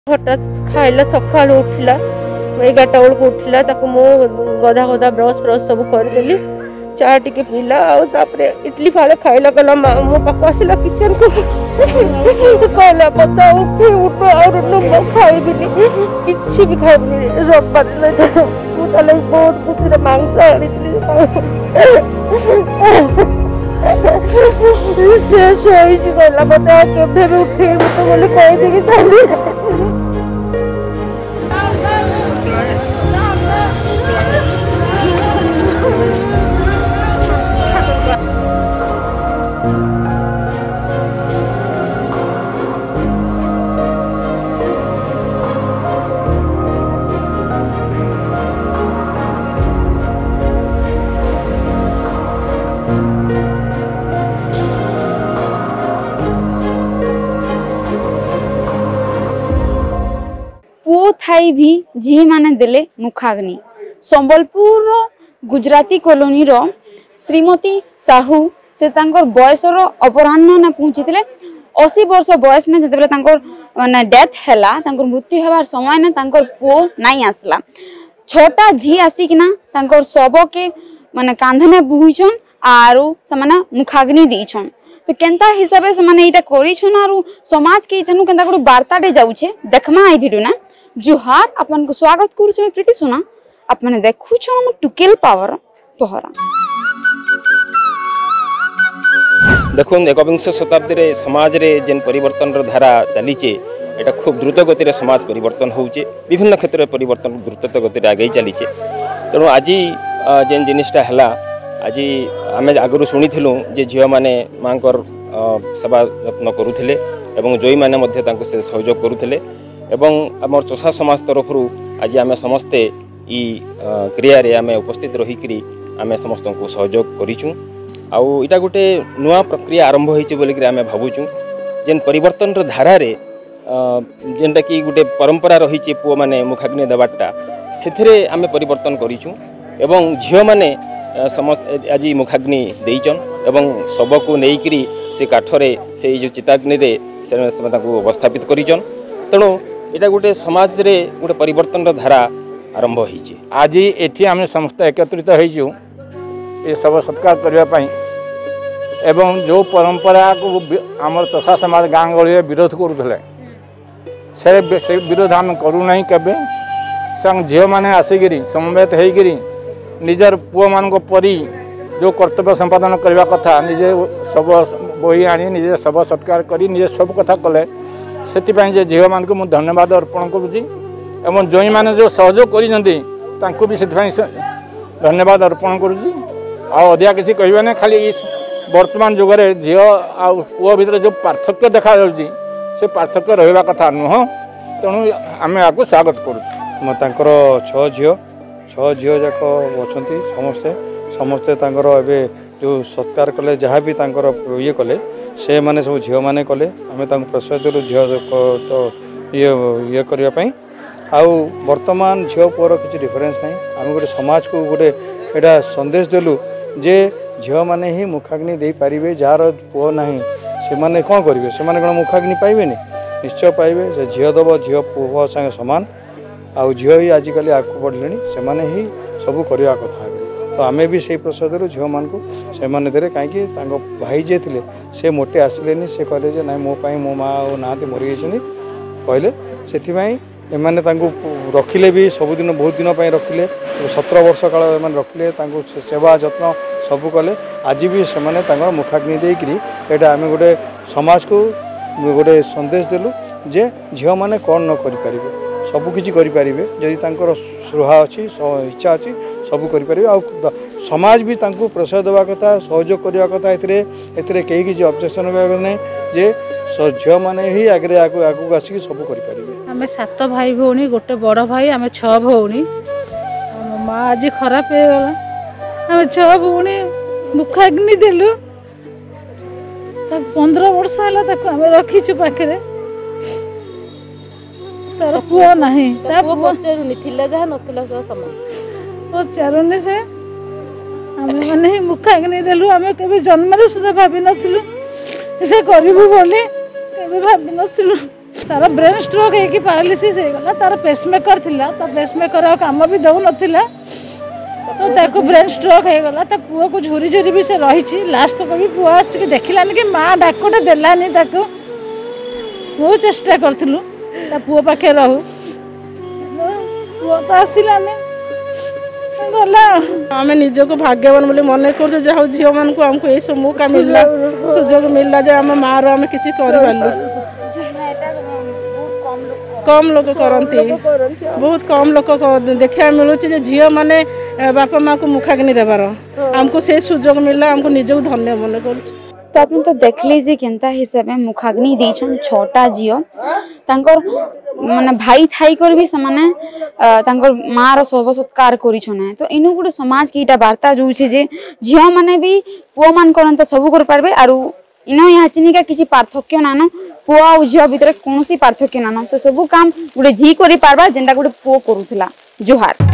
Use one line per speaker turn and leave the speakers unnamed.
हठात खाइला सका उठला 11टा बेल को उठला मो गधा गधा ब्रश ब्रश सब करदेली चा टिके पीला इडली फाड़े खाइला कहला मो पाक आसला किचन को कहला पता उठे उठ और खाइबिनी किसी भी खाइबिनी रविवार मुझे बहुत खुशी मांस आनी शेष होगा मत के उठे तो बोले कहीदे
पुओ थाई भी झी माने देले मुखाग्नि संबलपुर गुजराती कॉलोनी रो श्रीमती साहू से तांकर बयसर अपराह्न ने पहुंचीतिले 80 वर्ष बयस ने जतबेले तांकर माने डेथ हैला तांकर मृत्यु हेबार समय ने तांकर पुओ नाही आसला छोटा झी आसिकिना तांकर शव के माने कांधने बुहिछन आरो समाने मुखाग्नि दिछन तो केंता हिसाबे समाने एटा करिछन आरो समाज के जनु केंता गुड वार्ता दे जाउछे देखमा आई वीडियो ना जुहार अपन को स्वागत करू प्रीति सुना अपने देखु हम टुकेल पावर पहरा
देखो एकविंश शताब्दी रे समाज रे जेन परिवर्तन धारा चलीचे एटा खूब द्रुत गति रे समाज परिवर्तन होउचे विभिन्न क्षेत्र में परिवर्तन द्रुत गति रे आगे चलीचे तेणु आज जेन जिनिसटा हला आज आमे आगु शुणीलु जे झियो माने मांकर सेवा यत्न करुथिले एवं जोई माने मध्ये तांको से सहयोग करुथिले एवं आमर चोषा समाज तरफ आज आम समस्ते ई क्रिया रे आम उपस्थित रहीकि आम समस्त को सहयोग करूँ आउ इटा गोटे नुआ प्रक्रिया आरंभ होइछि बोली कि आम भावुँ जेन परिवर्तन धारा रे जेनटा कि गोटे परंपरा रही पुओ माने मुखाग्नि देवाटा से आम परिवर्तन करूँ एवं झियो माने समस्त आज मुखाग्नि देइचन एवं शव को लेकिरी से काठरे से जो चिताग्नि रे से अवस्थापित करिचन तेणु एटा गोटे समाज रे गोटे परिवर्तन धारा आरंभ होइछि
आज एठी आम समस्त एकत्रित होइछु ए सब सत्कार करबा पई एवं जो परंपरा को आमर चषा समाज गाँ गली विरोध करुले से विरोध आम करू नहीं केबे संग झियो माने आसिगिरी समवेत होइगिरी निजर पुओ मान परी जो कर्तव्य संपादन करबा कथा निजे सब बही आनी निजे सब सत्कार करी निजे सब कथा कले से झील मान को धन्यवाद अर्पण करुँची एवं जो मैंने जो सहयोग कर भी से धन्यवाद अर्पण करुँची आधिया किसी कहना खाली वर्तमान जुगे झील आ पुओ भितर जो पार्थक्य देखा से पार्थक्य रहा कथा नुह तेणु आम आपको स्वागत करुँ छह झील जाक अच्छा समस्ते समस्ते एवं जो सत्कार कले जहाँ भी ये कले से माने सब झील मैंने कले आम प्रश्रय देलु झील तो ये करने आउ वर्तमान झील पुअर किसी डिफरेन्स ना आम गोटे समाज को गोटे एटा संदेश देलु जे झील मैंने ही मुखाग्नि दे पारे जार पुओ ना से मैंने कौन करेंगे से मैंने कौन मुखाग्नि पाइबे निश्चय पाइबे से झील दब झील पुओ संगे सामान आउ झील ही आजिकल आगे बढ़ले से मैंने ही सब करवा कथा तो आमे भी से प्रश्रय देलु झील मान को से माने देरे कहीं भाई जे थे से मोटे आसिले से कहले जे ना मो पाई मो माँ ना मरी जाइए कहले से एमाने रखिले भी सबुदिन बहुत दिन रखिले 17 वर्ष काल एम रखिले सेवा जत्न सब कले आज भी से मुखाग्नि देकरी एटा आम गोटे समाज को गोटे संदेश देलु जे झील मैंने कौन न करें सबकि करें जदि स्पृहा अच्छी इच्छा अच्छी सब करें समाज भी तांको प्रसाद देवा कथा सहयोग करवा कथा एथिरे कहीं किसी ऑब्जेक्शन ना जे झील मैंने ही आगे आगू आसिक सब करें
आम 7 भाई भौणी गोटे बड़ भाई आम 6 भौणी माँ आज खराब हो गला आम 6 भौणी मुखाग्नि देलु 15 वर्ष है रखीचु पाखे तार पुओ नहीं पचारूनी जहाँ नथिला पचारूनी से मैंने मुखाग्नि देलु आम के जन्म सुधा भावी नथिलु करूँ बोली भावी नथिलु
तार ब्रेन स्ट्रोक होगी पैरालिसिस हो गला तार पेसमेकर थिला ता पेसमेकर काम भी दउ नथिला तो ताको ब्रेन स्ट्रोक हो गला ता पुओ को झुरी झुरी भी से रही लास्ट तक भी पुओ आसिक देखिलानी कि माँ डाकटा देलानी ताको बहुत चेष्टा करथिलु ता पुओ पाखे रहू पुओ तो आसिलानी गला आम निजको भाग्यवान बोली मन कर झील मान को हमको ये मौका मिलला सुजोग मिलला जे आम माँ आम किसी कर कम लोक करती बहुत कम लोक देखा मिलूँ झील मैंने बापा माँ को मुखाग्नि देवार आमको से सुजोग मिलला हमको निजक धन्य मन कर
तो आपने तो देखली जे केनता हिसाब में मुखाग्नि देछन छोटा झील तांकर माने भाई थाई कर भी समाने तांकर माँ रो शोभ सत्कार करिछन तो इनु गुटे समाज की इटा वार्ता जोछि जे झील माने भी पुओ मान करन सब कर पारबे आरु इनो यहाँ चिनिका किसी पार्थक्य नानो पुओ आ झील भितर कोनोसी पार्थक्य नानो से सब काम गुटे झी करि पारबा जेंटा गुटे पुओ करूथला जोहार।